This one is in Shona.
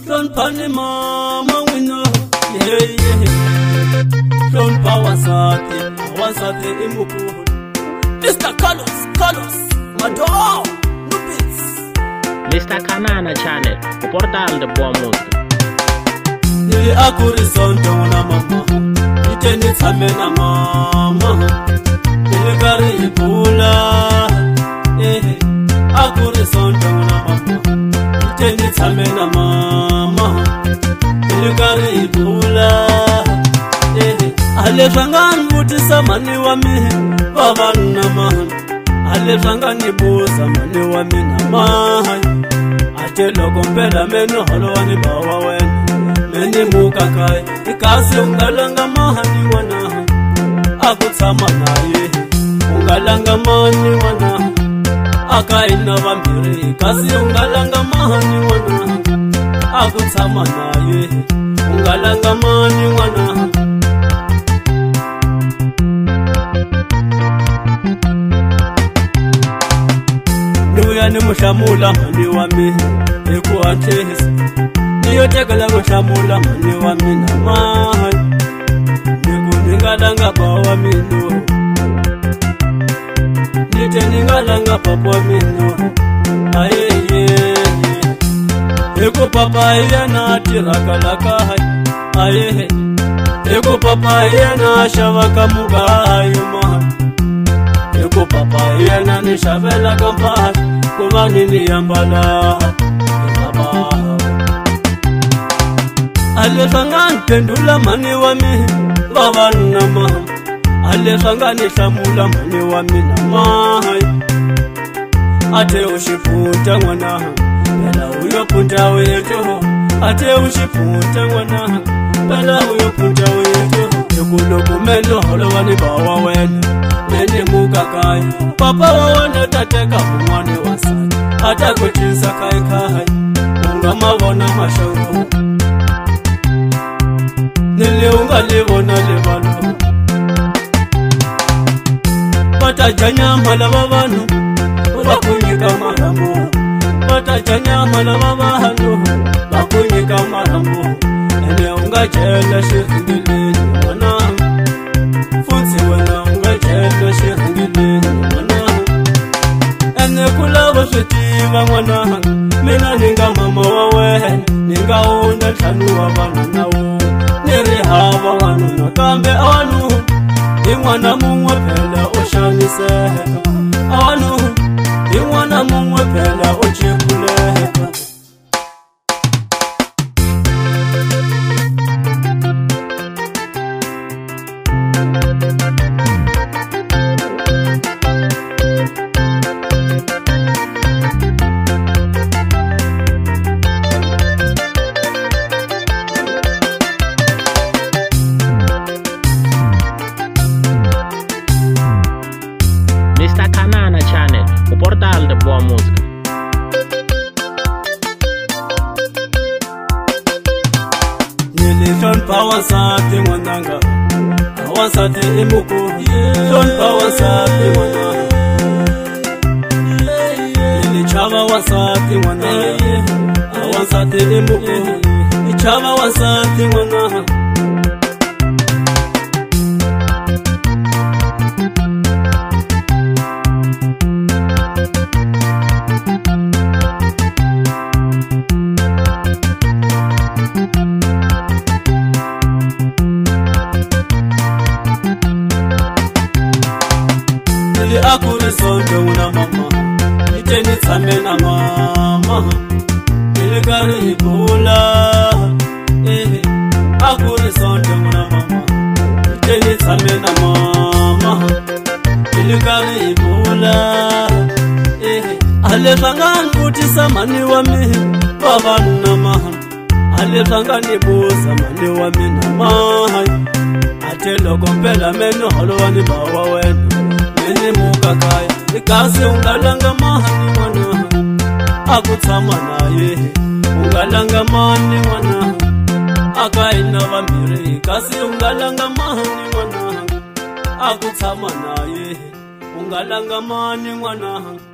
Hlonphani mama wena, hlonpha wasati imukhulu. Mr. Carlos, Madoo, Nubits. Mr. Kanana Channel, portal de boa música. Nili akuri sonto na mama, iteni tsame na mama. Nili kari ipula, akuri sonto na mama, iteni tsame na mama. Nili kari ipula, alezvangan vutisa mani wa mihi vavanuna mani, alezvangan ibusa mani wa mina mani. Ate loko mpela meni holowani bawa wena, meni mukakai ikasi ungalanga mahani wana. Akutsama naye ungalanga mani wana, akaina vambiri ikasi ungalanga mahani wana. Akutsama naye ungalanga mani wana. Ni mushamula mani wami ekuatesi, niyotekela mushamula mani wami na mahai, nikuningalanga bawa mino, niteningalanga papa mino. Ayeye eko papa yana tirakalaka, ayeye eko papa yana shavaka mugayo mahai, eko papa yana nishavela kampani. Kumani ni yambala baba, alezvangan pendula mani wami baba na mama, alezvangan ishamula mani wami na mai. Ate ushiputa mwana bela uyo punta wetu, ate ushiputa mwana bela uyo punta wetu. Yukuloku mendo holowani bawa wena, nene mukakai papa wawana tateka mwane wasani. Hata kuchinsa kai kai unga mavona mashauru, nili unga livona livalo. Patajanya malava vanu vakunyika marambo, patajanya malava vanu vakunyika marambo. Ene unga chela shirindilini wana, futsi wana unga chela shirindilini wana. Ene kulava shitiva mwana, mina ninga mama wawe, ninga unda chanu wa vanu nawo. Niri hava wanu nakambe awanu, imwana mungwe pela ushaniseka. Awanu, imwana mungwe pela uchikuleka. Mr. Kanana Channel, portal de boa música. Nili hlonpha wasati mwananga, wasati imukhulu. Hlonpha wasati mwananga, nili chava wasati mwananga, wasati imukhulu. Chava wasati mwananga. Nili akuri sonto na mama, iteni tsame na mama. Nili kari ipula, akuri sonto na mama, iteni tsame na mama. Nili kari ipula, alezvangan vutisa mani wami vavanuna mani, alezvangan ibusa mani wami na mai. Ate loko mpela meni holowani bawa wena, nene mukakai ikasi ungalanga mahani wana. Akutsama naye ungalanga mani wana, akaina vambiri ikasi ungalanga mahani wana. Akutsama naye ungalanga mani wana.